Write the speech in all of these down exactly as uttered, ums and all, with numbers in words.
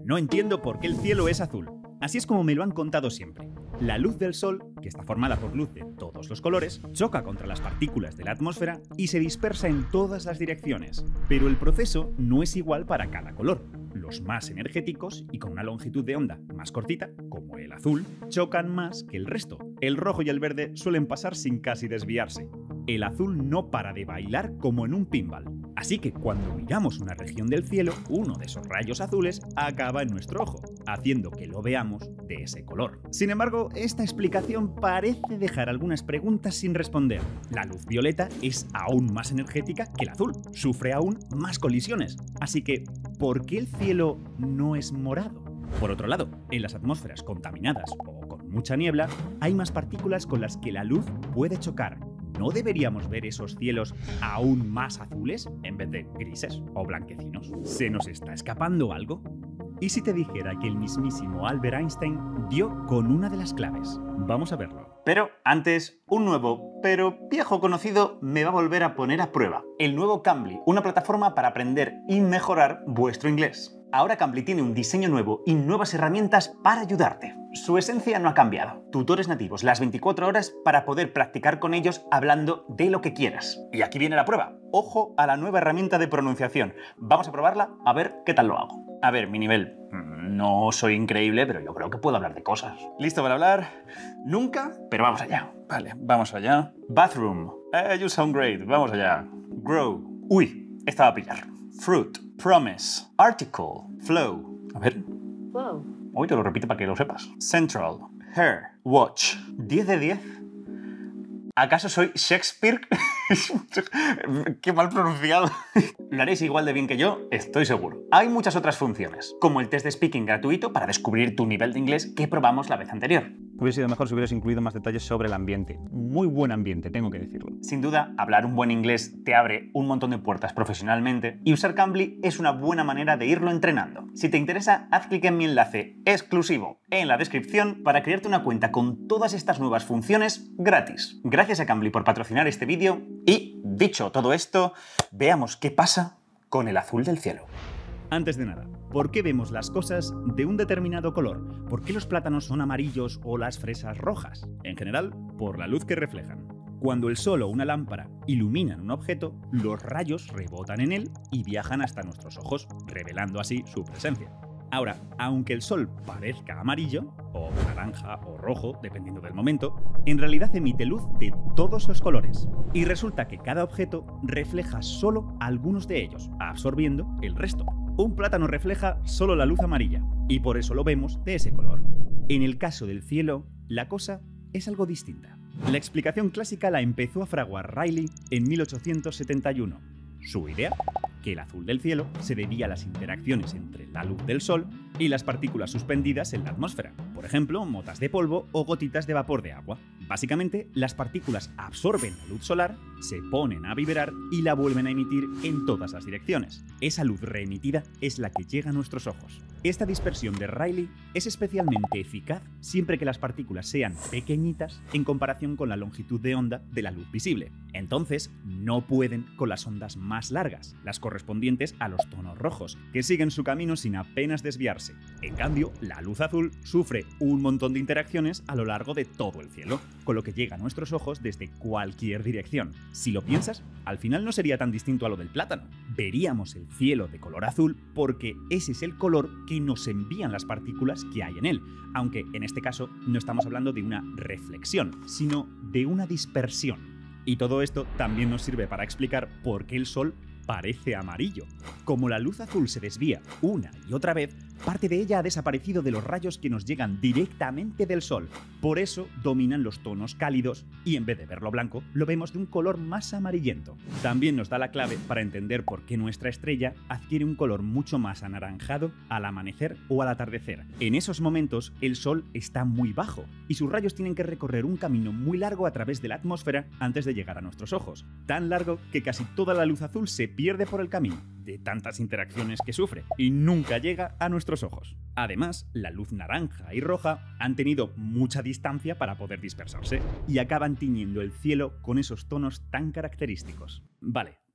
No entiendo por qué el cielo es azul. Así es como me lo han contado siempre. La luz del Sol, que está formada por luz de todos los colores, choca contra las partículas de la atmósfera y se dispersa en todas las direcciones. Pero el proceso no es igual para cada color. Los más energéticos y con una longitud de onda más cortita, como el azul, chocan más que el resto. El rojo y el verde suelen pasar sin casi desviarse. El azul no para de bailar como en un pinball. Así que cuando miramos una región del cielo, uno de esos rayos azules acaba en nuestro ojo, haciendo que lo veamos de ese color. Sin embargo, esta explicación parece dejar algunas preguntas sin responder. La luz violeta es aún más energética que el azul, sufre aún más colisiones. Así que, ¿por qué el cielo no es morado? Por otro lado, en las atmósferas contaminadas o con mucha niebla, hay más partículas con las que la luz puede chocar. ¿No deberíamos ver esos cielos aún más azules en vez de grises o blanquecinos? ¿Se nos está escapando algo? ¿Y si te dijera que el mismísimo Albert Einstein dio con una de las claves? Vamos a verlo. Pero antes, un nuevo, pero viejo conocido me va a volver a poner a prueba. El nuevo Cambly, una plataforma para aprender y mejorar vuestro inglés. Ahora Cambly tiene un diseño nuevo y nuevas herramientas para ayudarte. Su esencia no ha cambiado. Tutores nativos las veinticuatro horas para poder practicar con ellos hablando de lo que quieras. Y aquí viene la prueba. Ojo a la nueva herramienta de pronunciación. Vamos a probarla a ver qué tal lo hago. A ver, mi nivel. No soy increíble, pero yo creo que puedo hablar de cosas. ¿Listo para hablar? Nunca, pero vamos allá. Vale, vamos allá. Bathroom. Eh, you sound great. Vamos allá. Grow. Uy, estaba a pillar. Fruit. Promise. Article. Flow. A ver. Flow. Hoy te lo repito para que lo sepas. Central. Hair. Watch. diez de diez. ¿Acaso soy Shakespeare? Qué mal pronunciado. Lo haréis igual de bien que yo, estoy seguro. Hay muchas otras funciones, como el test de speaking gratuito para descubrir tu nivel de inglés que probamos la vez anterior. Hubiera sido mejor si hubieras incluido más detalles sobre el ambiente. Muy buen ambiente, tengo que decirlo. Sin duda, hablar un buen inglés te abre un montón de puertas profesionalmente y usar Cambly es una buena manera de irlo entrenando. Si te interesa, haz clic en mi enlace exclusivo en la descripción para crearte una cuenta con todas estas nuevas funciones gratis. Gracias a Cambly por patrocinar este vídeo y, dicho todo esto, veamos qué pasa con el azul del cielo. Antes de nada, ¿por qué vemos las cosas de un determinado color? ¿Por qué los plátanos son amarillos o las fresas rojas? En general, por la luz que reflejan. Cuando el sol o una lámpara iluminan un objeto, los rayos rebotan en él y viajan hasta nuestros ojos, revelando así su presencia. Ahora, aunque el sol parezca amarillo, o naranja o rojo, dependiendo del momento, en realidad emite luz de todos los colores. Y resulta que cada objeto refleja solo algunos de ellos, absorbiendo el resto. Un plátano refleja solo la luz amarilla, y por eso lo vemos de ese color. En el caso del cielo, la cosa es algo distinta. La explicación clásica la empezó a fraguar Rayleigh en mil ochocientos setenta y uno. Su idea, que el azul del cielo se debía a las interacciones entre la luz del sol y las partículas suspendidas en la atmósfera, por ejemplo, motas de polvo o gotitas de vapor de agua. Básicamente, las partículas absorben la luz solar, se ponen a vibrar y la vuelven a emitir en todas las direcciones. Esa luz reemitida es la que llega a nuestros ojos. Esta dispersión de Rayleigh es especialmente eficaz siempre que las partículas sean pequeñitas en comparación con la longitud de onda de la luz visible. Entonces, no pueden con las ondas más largas, las correspondientes a los tonos rojos, que siguen su camino sin apenas desviarse. En cambio, la luz azul sufre un montón de interacciones a lo largo de todo el cielo, con lo que llega a nuestros ojos desde cualquier dirección. Si lo piensas, al final no sería tan distinto a lo del plátano. Veríamos el cielo de color azul porque ese es el color que nos envían las partículas que hay en él, aunque en este caso no estamos hablando de una reflexión, sino de una dispersión. Y todo esto también nos sirve para explicar por qué el sol parece amarillo. Como la luz azul se desvía una y otra vez, parte de ella ha desaparecido de los rayos que nos llegan directamente del sol. Por eso dominan los tonos cálidos y en vez de verlo blanco, lo vemos de un color más amarillento. También nos da la clave para entender por qué nuestra estrella adquiere un color mucho más anaranjado al amanecer o al atardecer. En esos momentos, el sol está muy bajo y sus rayos tienen que recorrer un camino muy largo a través de la atmósfera antes de llegar a nuestros ojos. Tan largo que casi toda la luz azul se pierde por el camino, de tantas interacciones que sufre, y nunca llega a nuestros ojos. Además, la luz naranja y roja han tenido mucha distancia para poder dispersarse, y acaban tiñendo el cielo con esos tonos tan característicos. Vale,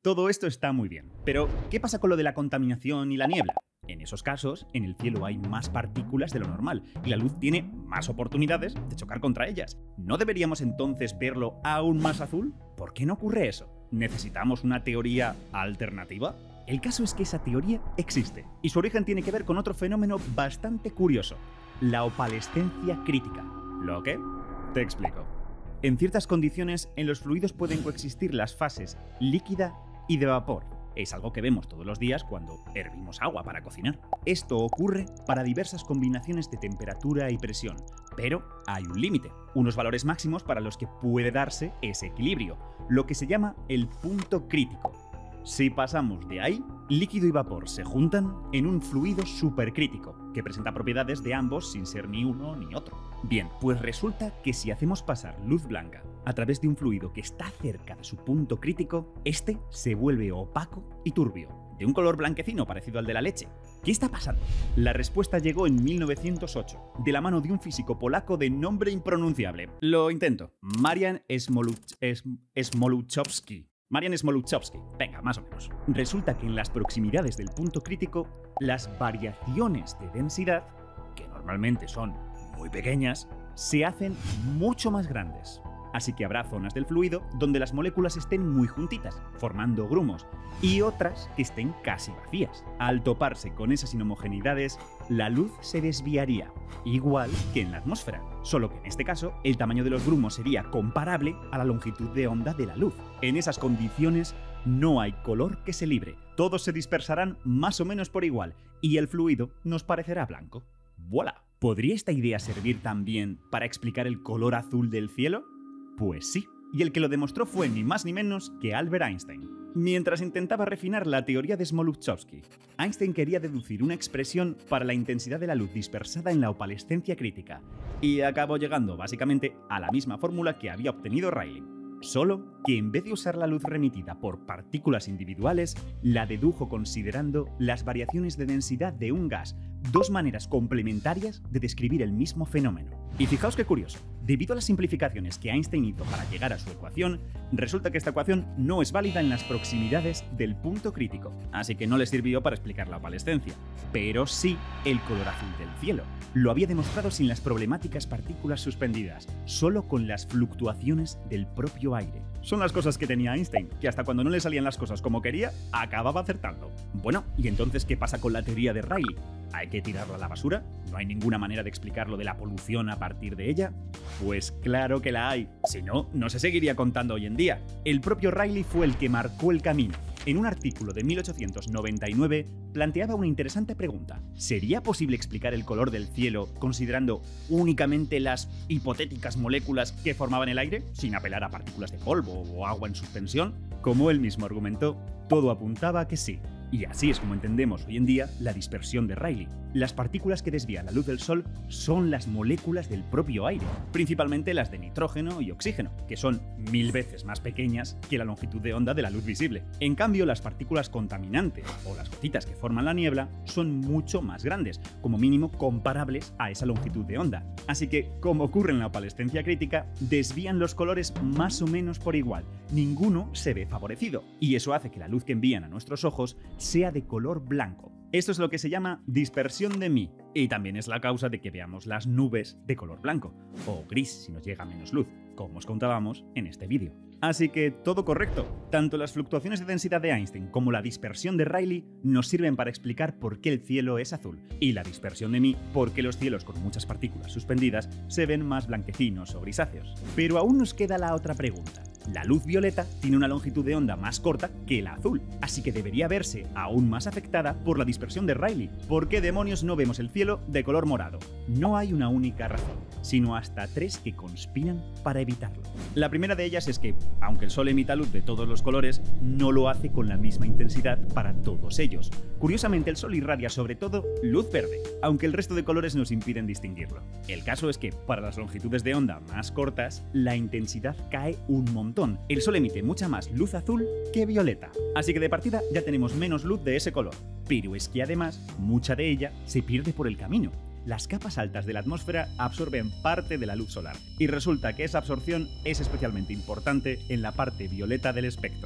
Todo esto está muy bien, pero ¿qué pasa con lo de la contaminación y la niebla? En esos casos, en el cielo hay más partículas de lo normal y la luz tiene más oportunidades de chocar contra ellas. ¿No deberíamos entonces verlo aún más azul? ¿Por qué no ocurre eso? ¿Necesitamos una teoría alternativa? El caso es que esa teoría existe y su origen tiene que ver con otro fenómeno bastante curioso, la opalescencia crítica. ¿Lo qué? Te explico. En ciertas condiciones, en los fluidos pueden coexistir las fases líquida y de vapor. Es algo que vemos todos los días cuando hervimos agua para cocinar. Esto ocurre para diversas combinaciones de temperatura y presión, pero hay un límite, unos valores máximos para los que puede darse ese equilibrio, lo que se llama el punto crítico. Si pasamos de ahí, líquido y vapor se juntan en un fluido supercrítico, que presenta propiedades de ambos sin ser ni uno ni otro. Bien, pues resulta que si hacemos pasar luz blanca a través de un fluido que está cerca de su punto crítico, este se vuelve opaco y turbio, de un color blanquecino parecido al de la leche. ¿Qué está pasando? La respuesta llegó en mil novecientos ocho, de la mano de un físico polaco de nombre impronunciable. Lo intento. Marian Smoluch- Smoluchowski. Marian Smoluchowski. Venga, más o menos. Resulta que en las proximidades del punto crítico, las variaciones de densidad, que normalmente son muy pequeñas, se hacen mucho más grandes. Así que habrá zonas del fluido donde las moléculas estén muy juntitas, formando grumos, y otras que estén casi vacías. Al toparse con esas inhomogeneidades, la luz se desviaría, igual que en la atmósfera, solo que en este caso el tamaño de los grumos sería comparable a la longitud de onda de la luz. En esas condiciones no hay color que se libre, todos se dispersarán más o menos por igual, y el fluido nos parecerá blanco. ¡Voilá! ¿Podría esta idea servir también para explicar el color azul del cielo? Pues sí, y el que lo demostró fue ni más ni menos que Albert Einstein. Mientras intentaba refinar la teoría de Smoluchowski, Einstein quería deducir una expresión para la intensidad de la luz dispersada en la opalescencia crítica, y acabó llegando básicamente a la misma fórmula que había obtenido Rayleigh. Solo que en vez de usar la luz remitida por partículas individuales, la dedujo considerando las variaciones de densidad de un gas, dos maneras complementarias de describir el mismo fenómeno. Y fijaos qué curioso, debido a las simplificaciones que Einstein hizo para llegar a su ecuación, resulta que esta ecuación no es válida en las proximidades del punto crítico, así que no le sirvió para explicar la opalescencia, pero sí el color azul del cielo. Lo había demostrado sin las problemáticas partículas suspendidas, solo con las fluctuaciones del propio aire. Son las cosas que tenía Einstein, que hasta cuando no le salían las cosas como quería, acababa acertando. Bueno, ¿y entonces qué pasa con la teoría de Rayleigh? ¿Hay que tirarla a la basura? ¿No hay ninguna manera de explicar lo de la polución a partir de ella? Pues claro que la hay. Si no, no se seguiría contando hoy en día. El propio Rayleigh fue el que marcó el camino. En un artículo de mil ochocientos noventa y nueve planteaba una interesante pregunta. ¿Sería posible explicar el color del cielo considerando únicamente las hipotéticas moléculas que formaban el aire, sin apelar a partículas de polvo o agua en suspensión? Como él mismo argumentó, todo apuntaba a que sí. Y así es como entendemos hoy en día la dispersión de Rayleigh. Las partículas que desvían la luz del Sol son las moléculas del propio aire, principalmente las de nitrógeno y oxígeno, que son mil veces más pequeñas que la longitud de onda de la luz visible. En cambio, las partículas contaminantes, o las gotitas que forman la niebla, son mucho más grandes, como mínimo comparables a esa longitud de onda. Así que, como ocurre en la opalescencia crítica, desvían los colores más o menos por igual, ninguno se ve favorecido, y eso hace que la luz que envían a nuestros ojos sea de color blanco. Esto es lo que se llama dispersión de Mie, y también es la causa de que veamos las nubes de color blanco, o gris si nos llega menos luz, como os contábamos en este vídeo. Así que todo correcto. Tanto las fluctuaciones de densidad de Einstein como la dispersión de Rayleigh nos sirven para explicar por qué el cielo es azul, y la dispersión de Mie por qué los cielos con muchas partículas suspendidas se ven más blanquecinos o grisáceos. Pero aún nos queda la otra pregunta. La luz violeta tiene una longitud de onda más corta que la azul, así que debería verse aún más afectada por la dispersión de Rayleigh. ¿Por qué demonios no vemos el cielo de color morado? No hay una única razón, sino hasta tres que conspiran para evitarlo. La primera de ellas es que, aunque el Sol emita luz de todos los colores, no lo hace con la misma intensidad para todos ellos. Curiosamente, el Sol irradia sobre todo luz verde, aunque el resto de colores nos impiden distinguirlo. El caso es que, para las longitudes de onda más cortas, la intensidad cae un montón. El Sol emite mucha más luz azul que violeta. Así que de partida ya tenemos menos luz de ese color. Pero es que además, mucha de ella se pierde por el camino. Las capas altas de la atmósfera absorben parte de la luz solar, y resulta que esa absorción es especialmente importante en la parte violeta del espectro.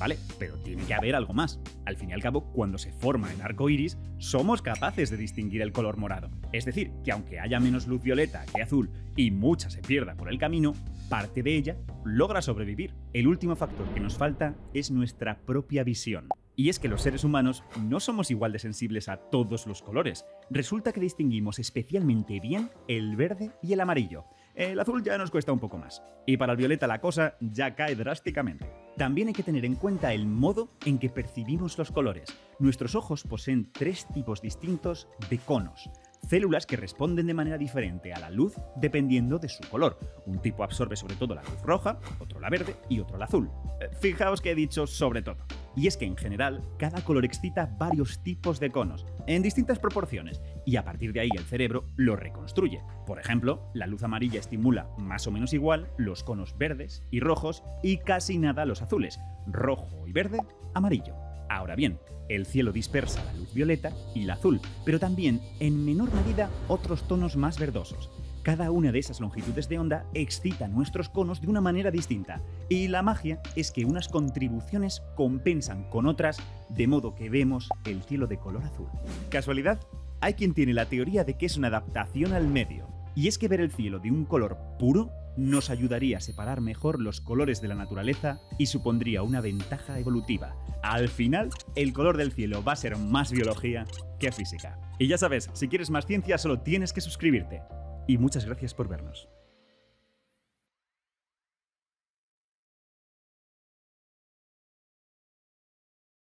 Vale, pero tiene que haber algo más. Al fin y al cabo, cuando se forma el arco iris, somos capaces de distinguir el color morado. Es decir, que aunque haya menos luz violeta que azul y mucha se pierda por el camino, parte de ella logra sobrevivir. El último factor que nos falta es nuestra propia visión. Y es que los seres humanos no somos igual de sensibles a todos los colores. Resulta que distinguimos especialmente bien el verde y el amarillo. El azul ya nos cuesta un poco más. Y para el violeta la cosa ya cae drásticamente. También hay que tener en cuenta el modo en que percibimos los colores. Nuestros ojos poseen tres tipos distintos de conos. Células que responden de manera diferente a la luz dependiendo de su color. Un tipo absorbe sobre todo la luz roja, otro la verde y otro la azul. Eh, fijaos que he dicho sobre todo. Y es que en general, cada color excita varios tipos de conos, en distintas proporciones, y a partir de ahí el cerebro lo reconstruye. Por ejemplo, la luz amarilla estimula más o menos igual los conos verdes y rojos y casi nada los azules, rojo y verde, amarillo. Ahora bien, el cielo dispersa la luz violeta y la azul, pero también, en menor medida, otros tonos más verdosos. Cada una de esas longitudes de onda excita nuestros conos de una manera distinta, y la magia es que unas contribuciones compensan con otras, de modo que vemos el cielo de color azul. ¿Casualidad? Hay quien tiene la teoría de que es una adaptación al medio, y es que ver el cielo de un color puro nos ayudaría a separar mejor los colores de la naturaleza y supondría una ventaja evolutiva. Al final, el color del cielo va a ser más biología que física. Y ya sabes, si quieres más ciencia solo tienes que suscribirte. Y muchas gracias por vernos.